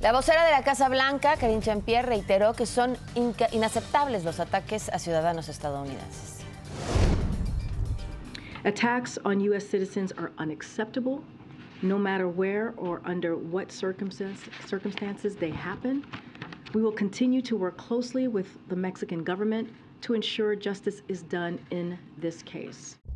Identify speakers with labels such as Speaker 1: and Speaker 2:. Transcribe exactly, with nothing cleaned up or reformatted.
Speaker 1: La vocera de la Casa Blanca, Karine Jean-Pierre, reiteró que son inaceptables los ataques a ciudadanos estadounidenses.
Speaker 2: Attacks on U S citizens are unacceptable, no matter where or under what circumstance, circumstances they happen. We will continue to work closely with the Mexican government to ensure justice is done in this case.